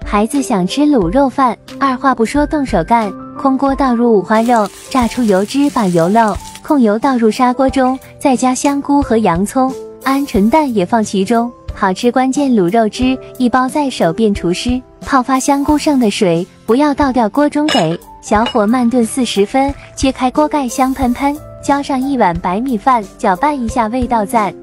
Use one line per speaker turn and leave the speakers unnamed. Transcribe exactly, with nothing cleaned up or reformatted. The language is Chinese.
孩子想吃卤肉饭，二话不说动手干，空锅倒入五花肉，炸出油脂，把油漏，控油倒入砂锅中，再加香菇和洋葱，鹌鹑蛋也放其中。好吃关键卤肉汁一包在手便除湿，泡发香菇剩的水不要倒掉锅中给，小火慢炖四十分，揭开锅盖香喷喷，浇上一碗白米饭，搅拌一下味道赞。